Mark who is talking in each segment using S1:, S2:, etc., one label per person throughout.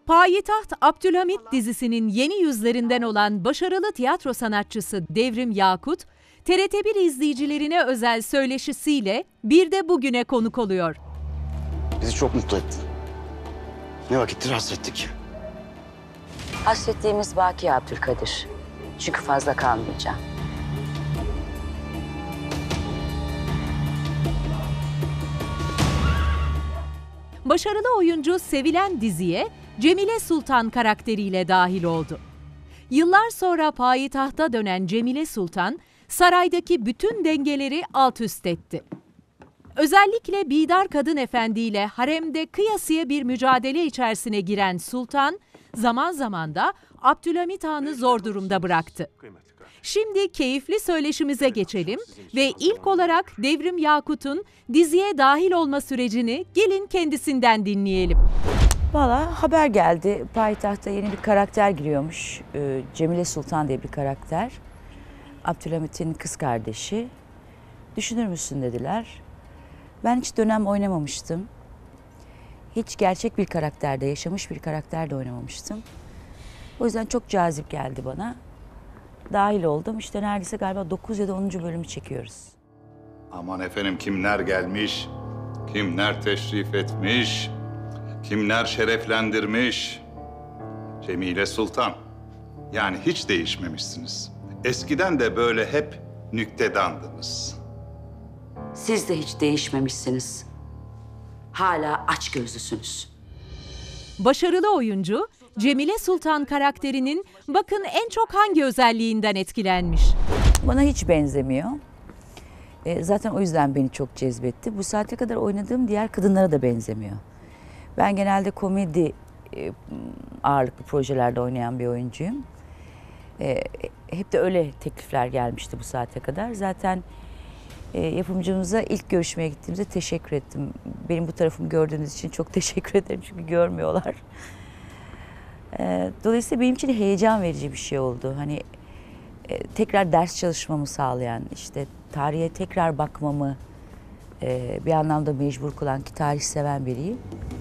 S1: Payitaht Abdülhamit dizisinin yeni yüzlerinden olan başarılı tiyatro sanatçısı Devrim Yakut, TRT1 izleyicilerine özel söyleşisiyle bir de bugüne konuk oluyor.
S2: Bizi çok mutlu ettin. Ne vakittir hasrettik.
S3: Hasretliğimiz baki Abdülkadir. Çünkü fazla kalmayacağım.
S1: Başarılı oyuncu sevilen diziye Cemile Sultan karakteriyle dahil oldu. Yıllar sonra payitahta dönen Cemile Sultan, saraydaki bütün dengeleri alt üst etti. Özellikle Bidar Kadın Efendi ile haremde kıyasıya bir mücadele içerisine giren Sultan, zaman zaman da Abdülhamit Han'ı zor durumda bıraktı. Şimdi keyifli söyleşimize geçelim ve ilk olarak Devrim Yakut'un diziye dahil olma sürecini gelin kendisinden dinleyelim.
S3: Valla haber geldi. Payitahta yeni bir karakter giriyormuş. Cemile Sultan diye bir karakter. Abdülhamit'in kız kardeşi. Düşünür müsün dediler. Ben hiç dönem oynamamıştım. Hiç gerçek bir karakterde, yaşamış bir karakterde oynamamıştım. O yüzden çok cazip geldi bana. Dahil oldum. İşte neredeyse galiba 9 ya da 10. bölümü çekiyoruz.
S4: Aman efendim, kimler gelmiş, kimler teşrif etmiş, kimler şereflendirmiş. Cemile Sultan, yani hiç değişmemişsiniz. Eskiden de böyle hep nüktedandınız.
S3: Siz de hiç değişmemişsiniz. Hala açgözlüsünüz.
S1: Başarılı oyuncu Cemile Sultan karakterinin bakın en çok hangi özelliğinden etkilenmiş?
S3: Bana hiç benzemiyor. Zaten o yüzden beni çok cezbetti. Bu saate kadar oynadığım diğer kadınlara da benzemiyor. Ben genelde komedi ağırlıklı projelerde oynayan bir oyuncuyum. Hep de öyle teklifler gelmişti bu saate kadar. Zaten yapımcımıza ilk görüşmeye gittiğimizde teşekkür ettim. Benim bu tarafımı gördüğünüz için çok teşekkür ederim çünkü görmüyorlar. Dolayısıyla benim için heyecan verici bir şey oldu. Hani tekrar ders çalışmamı sağlayan, işte tarihe tekrar bakmamı bir anlamda mecbur kılan, ki tarih seven biriyim.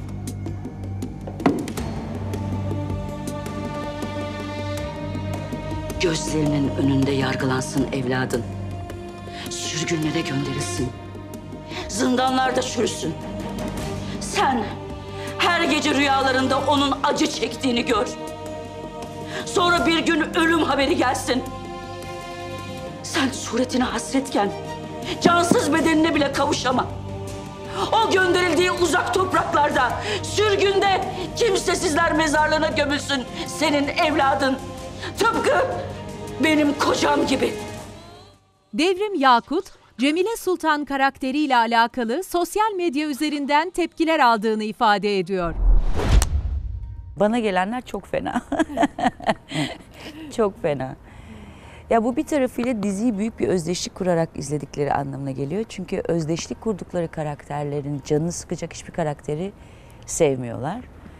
S3: Gözlerinin önünde yargılansın evladın. Sürgünlere gönderilsin. Zindanlarda çürüsün. Sen her gece rüyalarında onun acı çektiğini gör. Sonra bir gün ölüm haberi gelsin. Sen suretine hasretken cansız bedenine bile kavuşama. O gönderildiği uzak topraklarda, sürgünde kimsesizler mezarlığına gömülsün senin evladın. Tıpkı benim kocam gibi.
S1: Devrim Yakut, Cemile Sultan karakteriyle alakalı sosyal medya üzerinden tepkiler aldığını ifade ediyor.
S3: Bana gelenler çok fena. Çok fena. Ya bu bir tarafıyla diziyi büyük bir özdeşlik kurarak izledikleri anlamına geliyor. Çünkü özdeşlik kurdukları karakterlerin canını sıkacak hiçbir karakteri sevmiyorlar.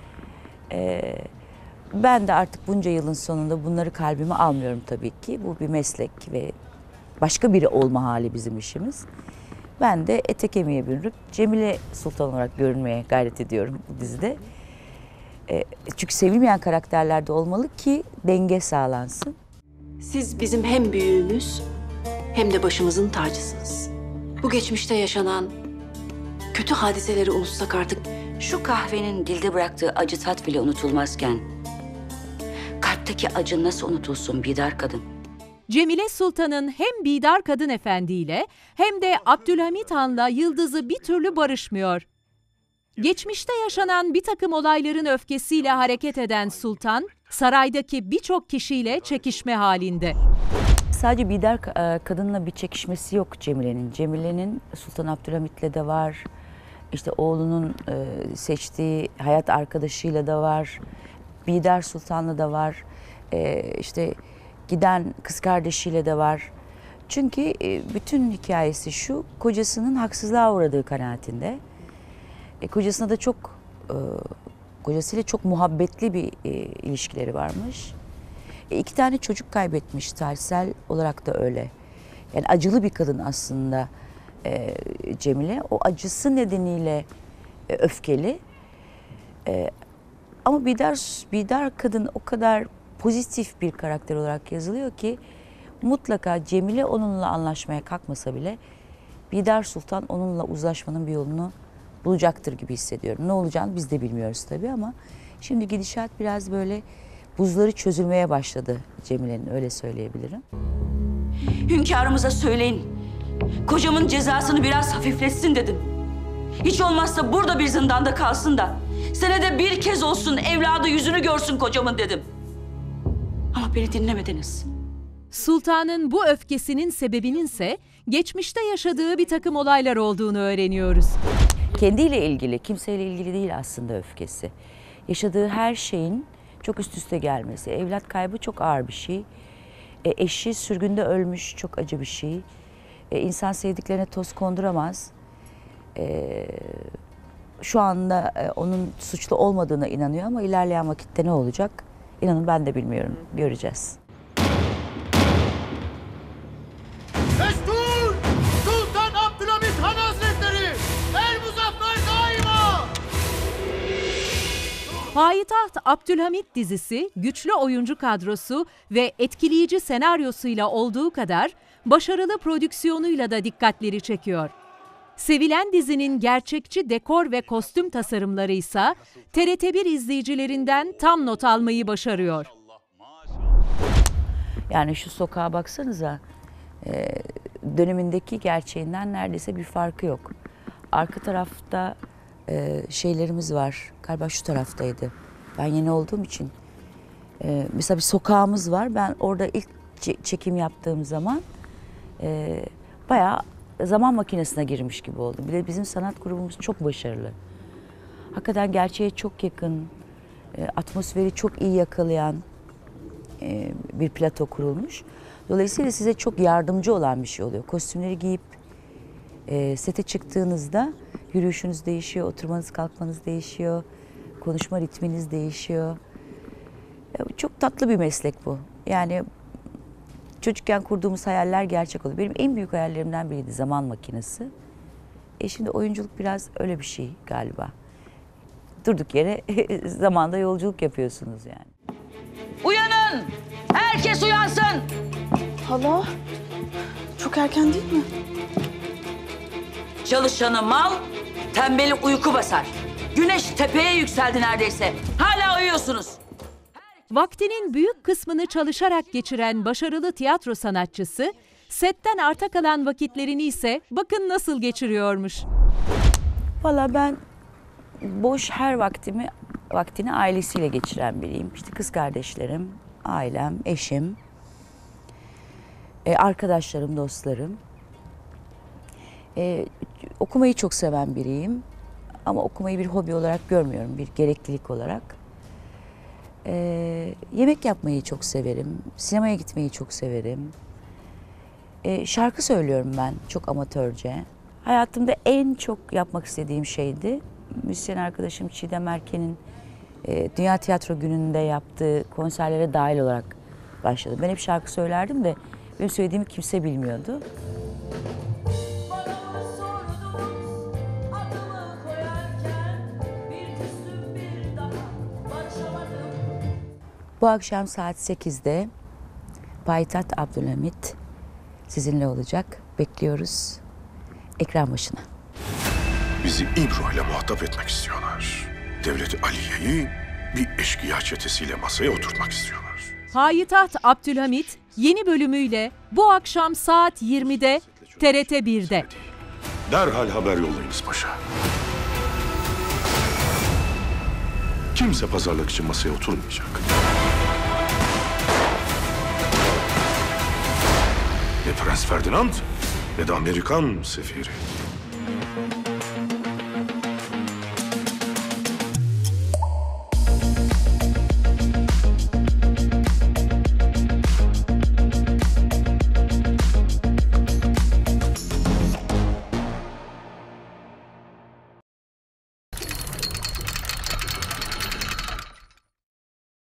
S3: Ben de artık bunca yılın sonunda bunları kalbime almıyorum tabii ki. Bu bir meslek ve başka biri olma hali bizim işimiz. Ben de ete kemiğe bürünüp Cemile Sultan olarak görünmeye gayret ediyorum bu dizide. Çünkü sevilmeyen karakterler de olmalı ki denge sağlansın.
S5: Siz bizim hem büyüğümüz hem de başımızın tacısınız. Bu geçmişte yaşanan kötü hadiseleri unutsak artık.
S3: Şu kahvenin dilde bıraktığı acı tat bile unutulmazken kalpteki acı nasıl unutulsun Bidar kadın?
S1: Cemile Sultan'ın hem Bidar Kadın Efendi ile hem de Abdülhamit Han'la yıldızı bir türlü barışmıyor. Geçmişte yaşanan bir takım olayların öfkesiyle hareket eden Sultan, saraydaki birçok kişiyle çekişme halinde.
S3: Sadece Bidar kadınla bir çekişmesi yok Cemile'nin. Cemile'nin Sultan Abdülhamit'le de var. İşte oğlunun seçtiği hayat arkadaşıyla da var. Bidar Sultan'la da var. İşte giden kız kardeşiyle de var. Çünkü bütün hikayesi şu, kocasının haksızlığa uğradığı kanaatinde. Kocasına da kocasıyla çok muhabbetli bir ilişkileri varmış. 2 tane çocuk kaybetmiş, tarihsel olarak da öyle. Yani acılı bir kadın aslında Cemile. O acısı nedeniyle öfkeli. Ama Bidar kadın o kadar pozitif bir karakter olarak yazılıyor ki mutlaka Cemile onunla anlaşmaya kalkmasa bile Bidar Sultan onunla uzlaşmanın bir yolunu bulacaktır gibi hissediyorum. Ne olacağını biz de bilmiyoruz tabii ama şimdi gidişat biraz böyle buzları çözülmeye başladı Cemile'nin, öyle söyleyebilirim.
S6: Hünkârımıza söyleyin. Kocamın cezasını biraz hafifletsin dedim. Hiç olmazsa burada bir zindanda kalsın da senede bir kez olsun evladı yüzünü görsün kocamın dedim. Ama beni dinlemediniz.
S1: Sultanın bu öfkesinin sebebinin ise geçmişte yaşadığı bir takım olaylar olduğunu öğreniyoruz.
S3: Kendiyle ilgili, kimseyle ilgili değil aslında öfkesi. Yaşadığı her şeyin çok üst üste gelmesi. Evlat kaybı çok ağır bir şey. Eşi sürgünde ölmüş, çok acı bir şey. İnsan sevdiklerine toz konduramaz. Şu anda onun suçlu olmadığına inanıyor ama ilerleyen vakitte ne olacak? İnanın ben de bilmiyorum. Göreceğiz.
S7: Destur! Sultan Abdülhamit Han Hazretleri! El muzaffer daima!
S1: Payitaht Abdülhamit dizisi güçlü oyuncu kadrosu ve etkileyici senaryosuyla olduğu kadar başarılı prodüksiyonuyla da dikkatleri çekiyor. Sevilen dizinin gerçekçi dekor ve kostüm tasarımları ise TRT1 izleyicilerinden tam not almayı başarıyor.
S3: Yani şu sokağa baksanıza, dönemindeki gerçeğinden neredeyse bir farkı yok. Arka tarafta şeylerimiz var, galiba şu taraftaydı. Ben yeni olduğum için. Mesela bir sokağımız var, ben orada ilk çekim yaptığım zaman bayağı zaman makinesine girmiş gibi oldum. Bir de bizim sanat grubumuz çok başarılı. Hakikaten gerçeğe çok yakın, atmosferi çok iyi yakalayan bir plato kurulmuş. Dolayısıyla size çok yardımcı olan bir şey oluyor. Kostümleri giyip sete çıktığınızda yürüyüşünüz değişiyor, oturmanız kalkmanız değişiyor, konuşma ritminiz değişiyor. Çok tatlı bir meslek bu. Yani çocukken kurduğumuz hayaller gerçek oluyor. Benim en büyük hayallerimden biriydi zaman makinesi. Şimdi oyunculuk biraz öyle bir şey galiba. Durduk yere zamanda yolculuk yapıyorsunuz yani.
S6: Uyanın! Herkes uyansın!
S8: Hala, çok erken değil mi?
S6: Çalışanı mal, tembeli uyku basar. Güneş tepeye yükseldi neredeyse. Hala uyuyorsunuz.
S1: Vaktinin büyük kısmını çalışarak geçiren başarılı tiyatro sanatçısı, setten arta kalan vakitlerini ise bakın nasıl geçiriyormuş.
S3: Valla ben boş her vaktini ailesiyle geçiren biriyim. İşte kız kardeşlerim, ailem, eşim, arkadaşlarım, dostlarım. Okumayı çok seven biriyim. Ama okumayı bir hobi olarak görmüyorum, bir gereklilik olarak. Yemek yapmayı çok severim, sinemaya gitmeyi çok severim. Şarkı söylüyorum ben çok amatörce. Hayatımda en çok yapmak istediğim şeydi. Müzisyen arkadaşım Çiğdem Erken'in Dünya Tiyatro Günü'nde yaptığı konserlere dahil olarak başladım. Ben hep şarkı söylerdim de benim söylediğimi kimse bilmiyordu. Bu akşam saat 8'de Payitaht Abdülhamit sizinle olacak. Bekliyoruz ekran başına.
S9: Bizi İbro ile muhatap etmek istiyorlar. Devlet Aliye'yi bir eşkıya çetesiyle masaya oturtmak istiyorlar.
S1: Payitaht Abdülhamit yeni bölümüyle bu akşam saat 20'de TRT1'de.
S9: Derhal haber yollayınız paşa. Kimse pazarlık için masaya oturmayacak. Ne Prens Ferdinand ne de Amerikan sefiri.